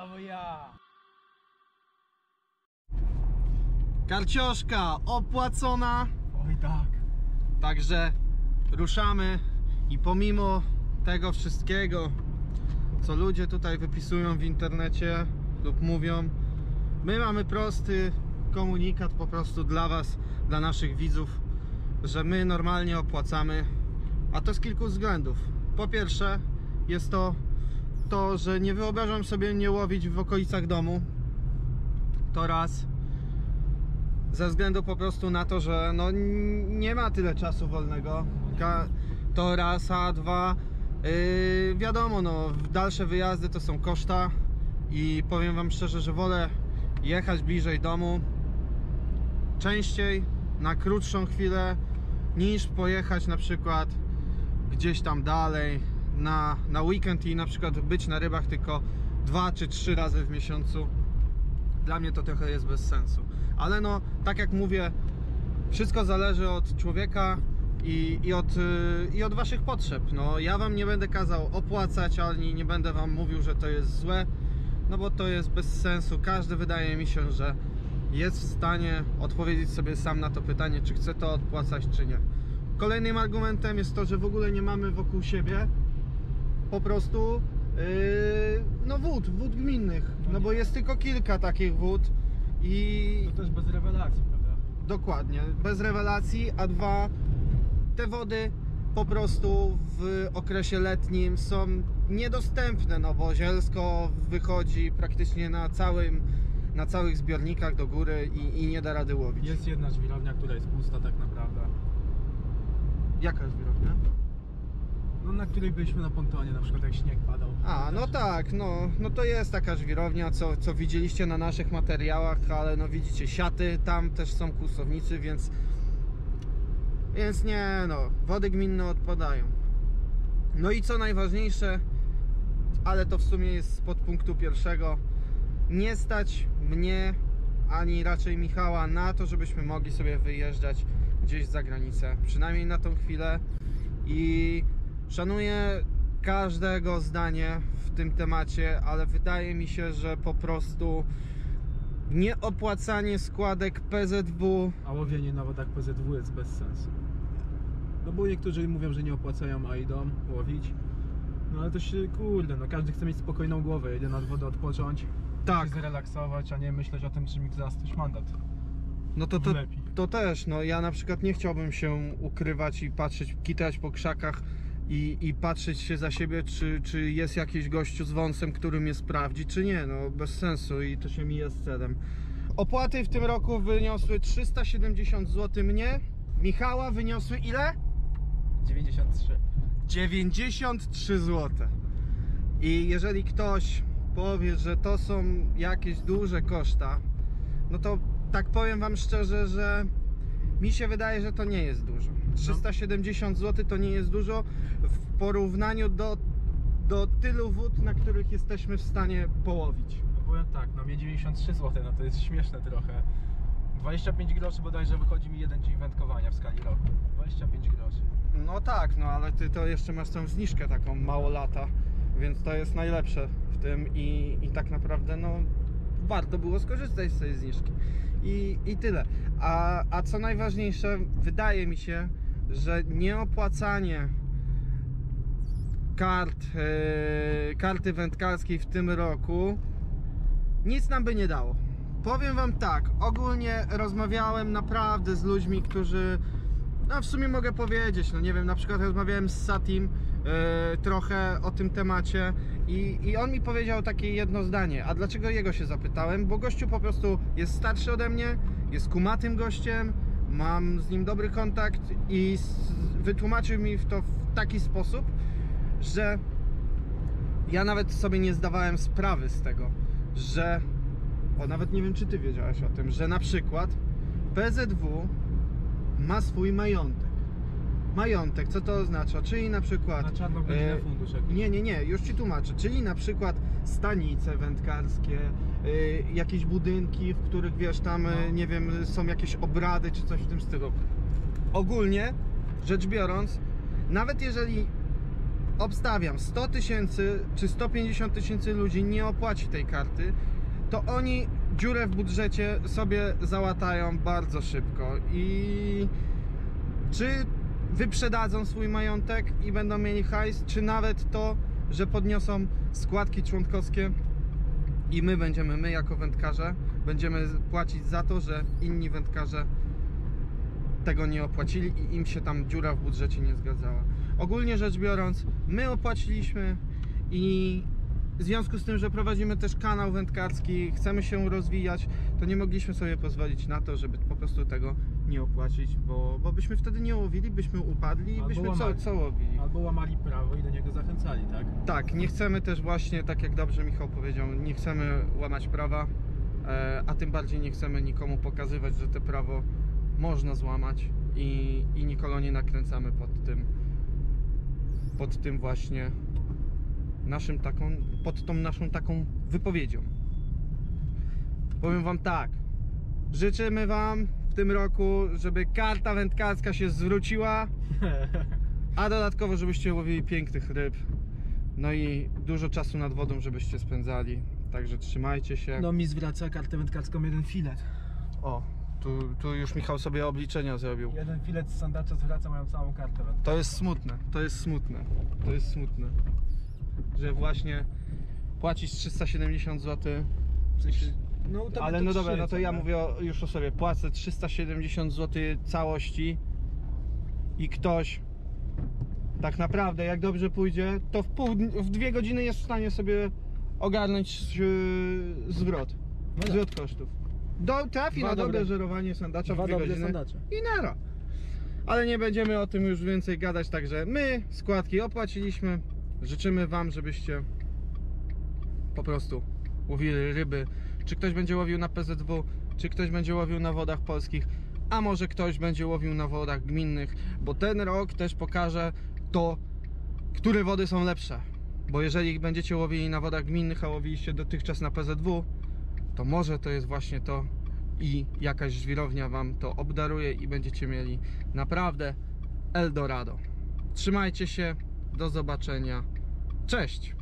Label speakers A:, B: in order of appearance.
A: Brawo ja!
B: Karcioszka opłacona.
A: Oj tak.
B: Także ruszamy i pomimo tego wszystkiego, co ludzie tutaj wypisują w internecie lub mówią, my mamy prosty komunikat po prostu dla was, dla naszych widzów, że my normalnie opłacamy, a to z kilku względów. Po pierwsze jest to, że nie wyobrażam sobie nie łowić w okolicach domu. To raz. Ze względu po prostu na to, że no nie ma tyle czasu wolnego. To raz, a dwa, wiadomo, no dalsze wyjazdy to są koszta i powiem wam szczerze, że wolę jechać bliżej domu częściej, na krótszą chwilę, niż pojechać na przykład gdzieś tam dalej na weekend i na przykład być na rybach tylko 2 czy 3 razy w miesiącu. Dla mnie to trochę jest bez sensu. Ale no, tak jak mówię, wszystko zależy od człowieka i od waszych potrzeb. No, ja wam nie będę kazał opłacać, ani nie będę wam mówił, że to jest złe, no bo to jest bez sensu. Każdy, wydaje mi się, że jest w stanie odpowiedzieć sobie sam na to pytanie, czy chce to odpłacać, czy nie. Kolejnym argumentem jest to, że w ogóle nie mamy wokół siebie po prostu no wód gminnych, no bo jest tylko kilka takich wód i...
A: To też bez rewelacji, prawda?
B: Dokładnie, bez rewelacji, a dwa, te wody po prostu w okresie letnim są niedostępne, no bo Zielsko wychodzi praktycznie na całych zbiornikach do góry i nie da rady łowić.
A: Jest jedna żwirownia, która jest pusta tak naprawdę.
B: Jaka żwirownia?
A: No na której byliśmy na pontonie, na przykład jak śnieg padał.
B: A, no tak, no to jest taka żwirownia, co widzieliście na naszych materiałach, ale no widzicie, siaty, tam też są kłusownicy, więc nie, no, wody gminne odpadają. No i co najważniejsze, ale to w sumie jest z podpunktu pierwszego, nie stać mnie, ani raczej Michała na to, żebyśmy mogli sobie wyjeżdżać gdzieś za granicę, przynajmniej na tą chwilę. I szanuję każdego zdanie w tym temacie, ale wydaje mi się, że po prostu nieopłacanie składek PZW,
A: A łowienie na wodach PZW jest bez sensu. No bo niektórzy mówią, że nie opłacają, a idą łowić. No ale to się, kurde, no każdy chce mieć spokojną głowę, jedzie nad wodę odpocząć,
B: tak,
A: się zrelaksować, a nie myśleć o tym, czy mi zasnąć mandat.
B: no to też, no ja na przykład nie chciałbym się ukrywać i patrzeć, kitać po krzakach i patrzeć się za siebie, czy jest jakiś gościu z wąsem, który mnie sprawdzi, czy nie, no bez sensu i to się mija z celem. Opłaty w tym roku wyniosły 370 zł mnie, Michała wyniosły ile?
A: 93.
B: 93 zł. I jeżeli ktoś powie, że to są jakieś duże koszta, no to tak powiem wam szczerze, że mi się wydaje, że to nie jest dużo. 370 zł to nie jest dużo w porównaniu do tylu wód, na których jesteśmy w stanie połowić.
A: No powiem tak, no mnie 93 zł, no to jest śmieszne trochę. 25 groszy bodajże wychodzi mi jeden dzień wędkowania w skali roku. 25 groszy.
B: No tak, no ale ty to jeszcze masz tą zniżkę taką mało lata, więc to jest najlepsze w tym i tak naprawdę no warto było skorzystać z tej zniżki i tyle. A co najważniejsze, wydaje mi się, że nieopłacanie karty wędkarskiej w tym roku nic nam by nie dało. Powiem wam tak, ogólnie rozmawiałem naprawdę z ludźmi, którzy, no w sumie mogę powiedzieć, no nie wiem, na przykład rozmawiałem z Satim trochę o tym temacie i on mi powiedział takie jedno zdanie. A dlaczego jego się zapytałem? Bo gościu po prostu jest starszy ode mnie, jest kumatym gościem, mam z nim dobry kontakt i wytłumaczył mi to w taki sposób, że ja nawet sobie nie zdawałem sprawy z tego, że nawet nie wiem, czy ty wiedziałeś o tym, że na przykład PZW ma swój majątek. Majątek, co to oznacza? Czyli na przykład...
A: Na czarnogodzinę fundusz jakiś.
B: Nie, już ci tłumaczę. Czyli na przykład stanice wędkarskie, jakieś budynki, w których wiesz, tam, nie wiem, są jakieś obrady, czy coś w tym stylu. Ogólnie rzecz biorąc, nawet jeżeli obstawiam, 100 tysięcy czy 150 tysięcy ludzi nie opłaci tej karty, to oni dziurę w budżecie sobie załatają bardzo szybko. I czy wyprzedadzą swój majątek i będą mieli hajs, czy nawet to, że podniosą składki członkowskie i my jako wędkarze będziemy płacić za to, że inni wędkarze tego nie opłacili i im się tam dziura w budżecie nie zgadzała. Ogólnie rzecz biorąc, my opłaciliśmy i w związku z tym, że prowadzimy też kanał wędkarski, chcemy się rozwijać, to nie mogliśmy sobie pozwolić na to, żeby po prostu tego nie opłacić, bo byśmy wtedy nie łowili, byśmy upadli i
A: Albo
B: byśmy
A: łamali.
B: co łowili.
A: Albo łamali prawo i do niego zachęcali, tak?
B: Tak, nie chcemy też właśnie, tak jak dobrze Michał powiedział, nie chcemy łamać prawa, a tym bardziej nie chcemy nikomu pokazywać, że to prawo można złamać i nikogo nie nakręcamy pod tym właśnie pod tą naszą taką wypowiedzią. Powiem wam tak, życzymy wam w tym roku, żeby karta wędkarska się zwróciła, a dodatkowo żebyście łowili pięknych ryb, no i dużo czasu nad wodą żebyście spędzali, także trzymajcie się.
A: No mi zwraca kartę wędkarską jeden filet.
B: O, tu już Michał sobie obliczenia zrobił.
A: Jeden filet z sandacza zwraca moją całą kartę wędkarską.
B: To jest smutne, to jest smutne, że właśnie płacisz 370 zł,
A: No, to
B: ale
A: by to
B: no dobra,
A: trzy,
B: no to ja
A: nie?
B: mówię już o sobie, płacę 370 zł całości i ktoś tak naprawdę, jak dobrze pójdzie, to w 2 godziny jest w stanie sobie ogarnąć zwrot kosztów. Trafi
A: Dwa
B: na dobre
A: dobre-
B: żerowanie sandacza w 2
A: Dwa dobre
B: godziny
A: sandacze.
B: i nara. Ale nie będziemy o tym już więcej gadać, także my składki opłaciliśmy. Życzymy wam, żebyście po prostu łowili ryby. Czy ktoś będzie łowił na PZW, czy ktoś będzie łowił na wodach polskich, a może ktoś będzie łowił na wodach gminnych, bo ten rok też pokaże to, które wody są lepsze. Bo jeżeli będziecie łowili na wodach gminnych, a łowiliście dotychczas na PZW, to może to jest właśnie to i jakaś żwirownia wam to obdaruje i będziecie mieli naprawdę Eldorado. Trzymajcie się, do zobaczenia, cześć!